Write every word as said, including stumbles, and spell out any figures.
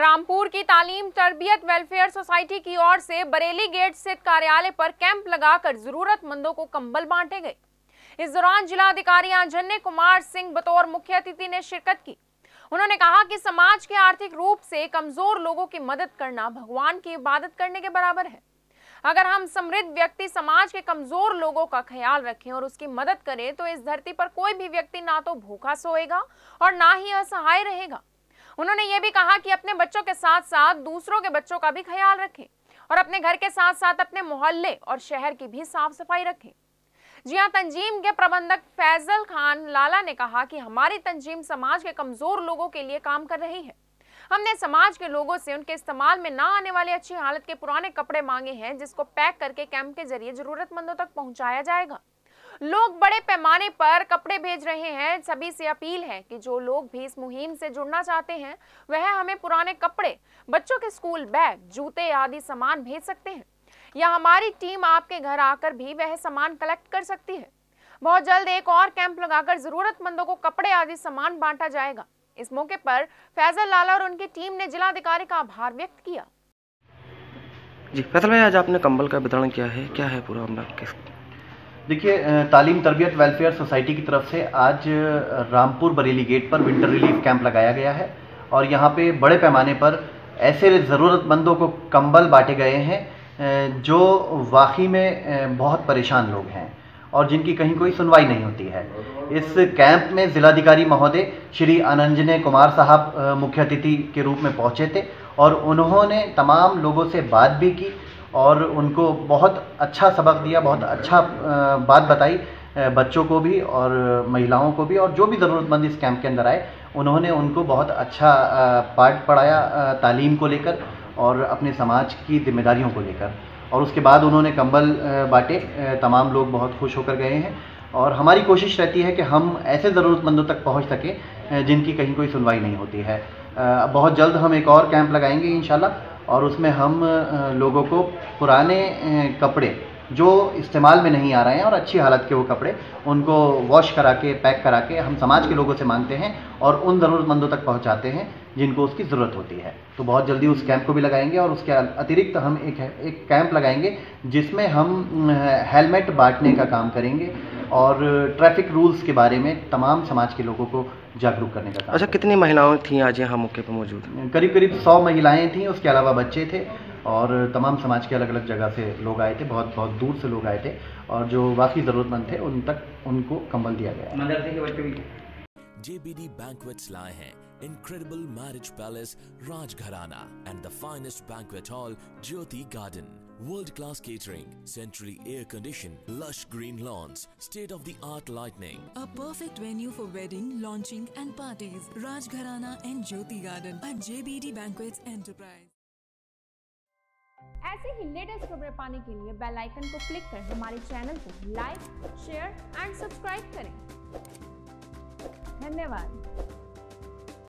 रामपुर की तालीम तरबियत वेलफेयर सोसाइटी की ओर से बरेली गेट स्थित कार्यालय पर कैंप लगाकर जरूरतमंदों को कंबल बांटे गए। इस दौरान जिला अधिकारी आंजन्य कुमार सिंह बतौर मुख्य अतिथि ने शिरकत की। उन्होंने कहा कि समाज के आर्थिक रूप से कमजोर लोगों की मदद करना भगवान की इबादत करने के बराबर है। अगर हम समृद्ध व्यक्ति समाज के कमजोर लोगों का ख्याल रखें और उसकी मदद करें तो इस धरती पर कोई भी व्यक्ति ना तो भूखा सोएगा और ना ही असहाय रहेगा। उन्होंने ये भी कहा कि अपने बच्चों के साथ साथ दूसरों के बच्चों का भी ख्याल रखें और अपने घर के साथ साथ अपने मोहल्ले और शहर की भी साफ सफाई रखें। जी हां, तंजीम के प्रबंधक फैजल खान लाला ने कहा कि हमारी तंजीम समाज के कमजोर लोगों के लिए काम कर रही है। हमने समाज के लोगों से उनके इस्तेमाल में ना आने वाले अच्छी हालत के पुराने कपड़े मांगे हैं, जिसको पैक करके कैंप के जरिए जरूरतमंदों तक पहुंचाया जाएगा। लोग बड़े पैमाने पर कपड़े भेज रहे हैं। सभी से अपील है कि जो लोग भी इस मुहिम से जुड़ना चाहते हैं वह हमें पुराने कपड़े, बच्चों के स्कूल बैग, जूते आदि सामान भेज सकते हैं या हमारी टीम आपके घर आकर भी वह सामान कलेक्ट कर सकती है। बहुत जल्द एक और कैंप लगाकर जरूरतमंदों को कपड़े आदि सामान बांटा जाएगा। इस मौके पर फैजल लाला और उनकी टीम ने जिलाधिकारी का आभार व्यक्त किया। जी फैजल भाई, आज आपने कंबल का वितरण किया है, क्या है पूरा मामला? देखिए, तालीम तरबियत वेलफेयर सोसाइटी की तरफ से आज रामपुर बरेली गेट पर विंटर रिलीफ कैंप लगाया गया है और यहाँ पे बड़े पैमाने पर ऐसे ज़रूरतमंदों को कंबल बांटे गए हैं जो वाकई में बहुत परेशान लोग हैं और जिनकी कहीं कोई सुनवाई नहीं होती है। इस कैंप में जिलाधिकारी महोदय श्री आनंजने कुमार साहब मुख्य अतिथि के रूप में पहुँचे थे और उन्होंने तमाम लोगों से बात भी की और उनको बहुत अच्छा सबक दिया, बहुत अच्छा बात बताई बच्चों को भी और महिलाओं को भी, और जो भी ज़रूरतमंद इस कैंप के अंदर आए उन्होंने उनको बहुत अच्छा पाठ पढ़ाया तालीम को लेकर और अपने समाज की जिम्मेदारियों को लेकर। और उसके बाद उन्होंने कंबल बांटे। तमाम लोग बहुत खुश होकर गए हैं और हमारी कोशिश रहती है कि हम ऐसे ज़रूरतमंदों तक पहुंच सकें जिनकी कहीं कोई सुनवाई नहीं होती है। बहुत जल्द हम एक और कैंप लगाएंगे इंशाल्लाह और उसमें हम लोगों को पुराने कपड़े जो इस्तेमाल में नहीं आ रहे हैं और अच्छी हालत के वो कपड़े, उनको वॉश करा के पैक करा के हम समाज के लोगों से मांगते हैं और उन ज़रूरतमंदों तक पहुंचाते हैं जिनको उसकी ज़रूरत होती है। तो बहुत जल्दी उस कैंप को भी लगाएंगे और उसके अतिरिक्त हम एक एक कैंप लगाएंगे जिसमें हम हेलमेट बांटने का काम करेंगे और ट्रैफिक रूल्स के बारे में तमाम समाज के लोगों को जागरूक करने का काम। अच्छा, कितनी महिलाएं थीं आज यहाँ मौके पर मौजूद? करीब करीब सौ महिलाएं थीं, उसके अलावा बच्चे थे और तमाम समाज के अलग अलग जगह से लोग आए थे, बहुत बहुत दूर से लोग आए थे और जो वाकई ज़रूरतमंद थे उन तक उनको कंबल दिया गया। मदरसे के बच्चे भी थे। J B D Banquets लाए हैं incredible marriage palace Rajgharana and the finest banquet hall Jyoti Garden. World-class catering, centrally air-conditioned, lush green lawns, state-of-the-art lighting. A perfect venue for wedding, launching and parties. Rajgharana and Jyoti Garden at J B D Banquets Enterprise. ऐसे ही latest खबरें पाने के लिए bell icon को click कर हमारे channel को like, share and subscribe करें। धन्यवाद।